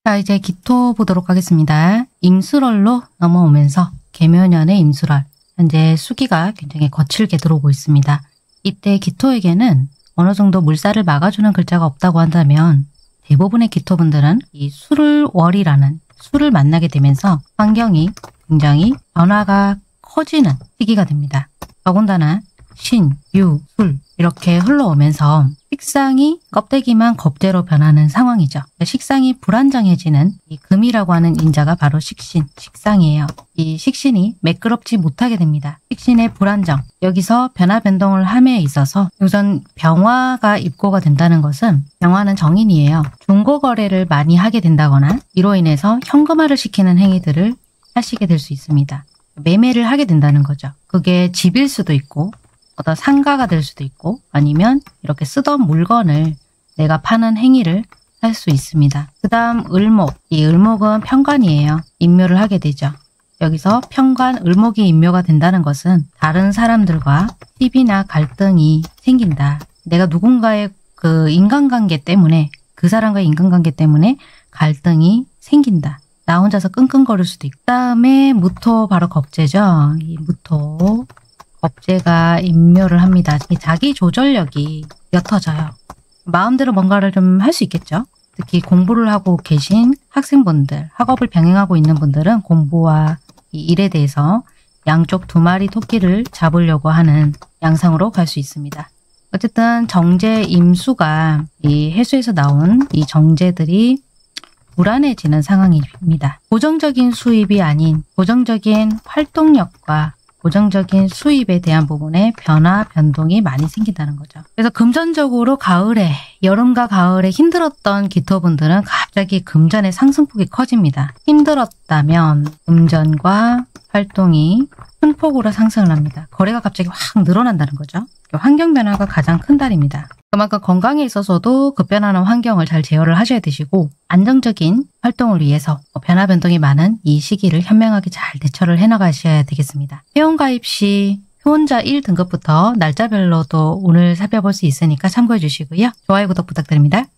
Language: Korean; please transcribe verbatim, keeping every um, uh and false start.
자, 이제 기토 보도록 하겠습니다. 임술월로 넘어오면서 계묘년의 임술월, 현재 수기가 굉장히 거칠게 들어오고 있습니다. 이때 기토에게는 어느 정도 물살을 막아주는 글자가 없다고 한다면 대부분의 기토분들은 이 술월이라는 술을 만나게 되면서 환경이 굉장히 변화가 커지는 시기가 됩니다. 더군다나 신, 유, 술 이렇게 흘러오면서 식상이 껍데기만 겁재로 변하는 상황이죠. 식상이 불안정해지는 이 금이라고 하는 인자가 바로 식신, 식상이에요. 이 식신이 매끄럽지 못하게 됩니다. 식신의 불안정, 여기서 변화 변동을 함에 있어서 우선 병화가 입고가 된다는 것은 병화는 정인이에요. 중고거래를 많이 하게 된다거나 이로 인해서 현금화를 시키는 행위들을 하시게 될 수 있습니다. 매매를 하게 된다는 거죠. 그게 집일 수도 있고 어떤 상가가 될 수도 있고 아니면 이렇게 쓰던 물건을 내가 파는 행위를 할 수 있습니다. 그 다음 을목, 이 을목은 편관이에요. 임묘를 하게 되죠. 여기서 편관, 을목이 임묘가 된다는 것은 다른 사람들과 시비나 갈등이 생긴다. 내가 누군가의 그 인간관계 때문에 그 사람과의 인간관계 때문에 갈등이 생긴다. 나 혼자서 끙끙거릴 수도 있고. 그 다음에 무토 바로 겁재죠. 이 무토. 겁재가 임묘를 합니다. 이 자기 조절력이 옅어져요. 마음대로 뭔가를 좀 할 수 있겠죠. 특히 공부를 하고 계신 학생분들, 학업을 병행하고 있는 분들은 공부와 이 일에 대해서 양쪽 두 마리 토끼를 잡으려고 하는 양상으로 갈 수 있습니다. 어쨌든 정제 임수가 이 해수에서 나온 이 정제들이 불안해지는 상황입니다. 고정적인 수입이 아닌 고정적인 활동력과 고정적인 수입에 대한 부분에 변화, 변동이 많이 생긴다는 거죠. 그래서 금전적으로 가을에, 여름과 가을에 힘들었던 기토분들은 갑자기 금전의 상승폭이 커집니다. 힘들었다면 금전과 활동이 큰 폭으로 상승을 합니다. 거래가 갑자기 확 늘어난다는 거죠. 환경 변화가 가장 큰 달입니다. 그만큼 건강에 있어서도 급변하는 환경을 잘 제어를 하셔야 되시고 안정적인 활동을 위해서 변화 변동이 많은 이 시기를 현명하게 잘 대처를 해나가셔야 되겠습니다. 회원가입 시 회원자 일 등급부터 날짜별로도 오늘 살펴볼 수 있으니까 참고해 주시고요. 좋아요, 구독 부탁드립니다.